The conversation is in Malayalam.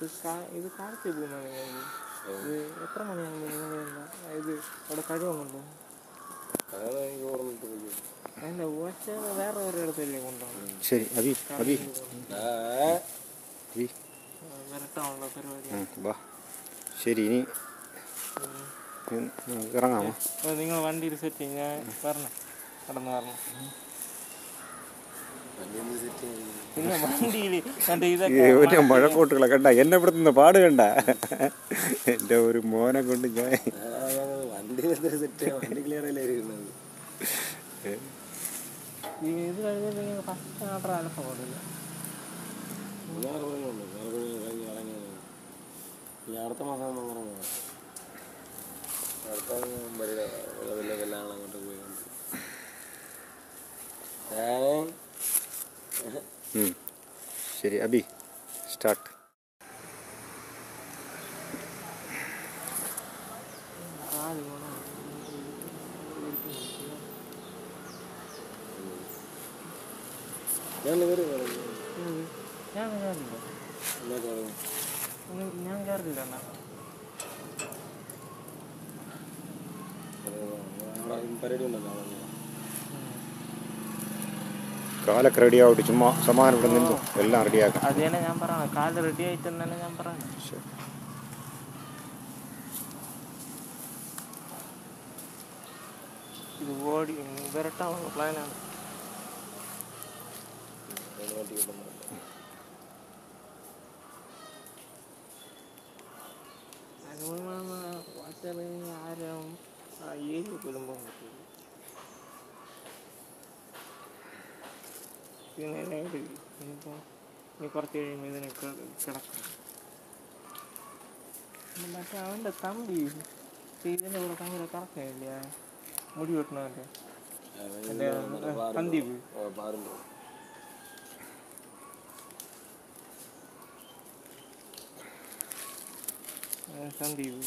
ഇത് കാലത്ത് പോകുന്നത് ഇത് എത്ര മണിയാകുമ്പോൾ നിങ്ങൾ ഇത് അവിടെ കഴിവുന്നുണ്ടോ? അല്ല ഒറ്റ വേറെ ഒരിടത്തല്ലേ കൊണ്ടുപോകണം. ശരി അബി അബി വരട്ടാണല്ലോ പരിപാടി. വാ ശരി ഇനി ഇറങ്ങാമോ? നിങ്ങൾ വണ്ടിയിൽ സെറ്റ് ചെയ്യും. ഞാൻ വരണം, കടന്ന് വരണം. പിന്നെ വണ്ടിയിൽ കണ്ട മഴക്കോട്ടുകളെ കണ്ട എന്നെ ഇവിടെ നിന്ന് പാട് കണ്ട എൻ്റെ ഒരു മോനെ കൊണ്ട് ഞാൻ ഇത് കഴിഞ്ഞിട്ട് നിങ്ങൾ ഫസ്റ്റ് ഓർഡർ അലക്ക പോകില്ല. അടുത്ത മാസം അങ്ങോട്ട് പോയി. ശരി അബി സ്റ്റാർട്ട്. ഞാൻ കയറില്ല. പരിപാടി ഉണ്ടല്ലോ കാലൊക്കെ റെഡി ആവട്ടെ. ചുമ്മാ സമാനം ഇവിടെ നിന്നു എല്ലാം റെഡിയാക്കാം. അത് തന്നെ ഞാൻ പറയണം. കാല് റെഡി ആയിട്ട് തന്നെ ഞാൻ പറയണം. ഇത് ഓടി വരട്ടാനുള്ള പ്ലാനാണ്. ആരും ഏരിയ കുടുംബം കിട്ടും. പിന്നെ ഇനിയിപ്പോൾ ഇനി കുറച്ച് കഴിയുമ്പോൾ ഇതിനെ കിടക്കും. മറ്റേ അവൻ്റെ തമ്പി ഇതിൻ്റെ കൂടെ ഭയങ്കര കറക്കമില്ല, മുടി വെട്ടണവൻ്റെ എൻ്റെ സന്ദീപ്. സന്ദീപ്